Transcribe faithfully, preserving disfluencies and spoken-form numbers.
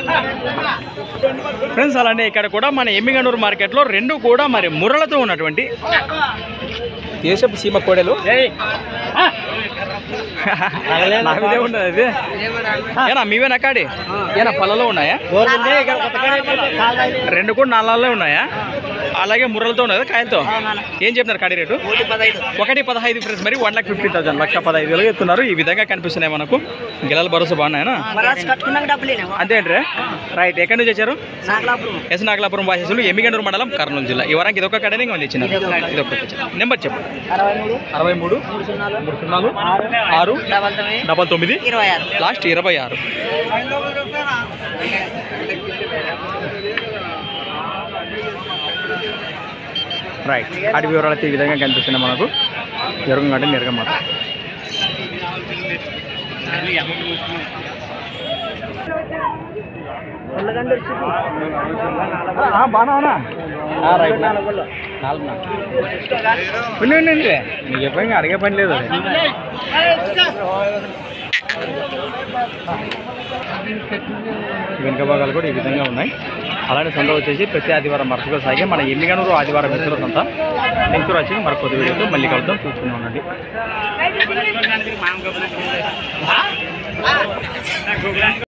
Friends అలానే ఇక్కడ కూడా మన ఎమ్మిగనూరు మార్కెట్లో రెండు కూడా మరి ముర్రలతో ఉన్నటువంటి దేశపు సీమ కోడెలు నాదే ఉండదు అది ఏనా మీవేనా కాడి ఏనా పళ్ళలో ఉన్నాయా రెండు కూడా నాలుగులో ఉన్నాయా అలాగే ముర్రలతో ఉన్నది కాయలతో ఏం చెప్తున్నారు కాడి రేటు ఒకటి పదహైదు ఫ్రెండ్స్ మరి వన్ లాక్ ఫిఫ్టీ థౌసండ్ లక్ష పదహైదు వేలు చెప్తున్నారు ఈ విధంగా కనిపిస్తున్నాయి మనకు గిలాల భరోసా బాగున్నాయనా అంతేంట్రే రైట్ ఎక్కడి నుంచి వచ్చారు ఎస్ నాగలాపురం వాసేసులు ఎమ్మిగనూరు మండలం కర్నూలు జిల్లా ఈ వరకు ఇదొక కడనే ఉంది ఇచ్చిన ఇదొక నెంబర్ చెప్పు అరవై మూడు మూడు సున్నాలు ఆరు డబల్ తొమ్మిది లాస్ట్ ఇరవై ఆరు రైట్ అటు వివరాలు అయితే ఈ విధంగా కనిపిస్తున్నాయి మనకు జరగం కంటే నిరగం మాత్రం బాగున్నావునా రైట్ నాలుగు ఉండి నీకు ఎప్పుడు అడిగే పని లేదు వెనుక భాగాలు కూడా ఈ విధంగా ఉన్నాయి అలానే సొంత వచ్చేసి ప్రతి ఆదివారం మరొకగా సాగే మన ఎమ్మిగనూరు ఆదివారం మిత్రుల సొంత నెక్స్ట్ వచ్చి మరొక కొద్ది వీడియోతో మళ్ళీ కలుద్దాం చూస్తూనే ఉండండి.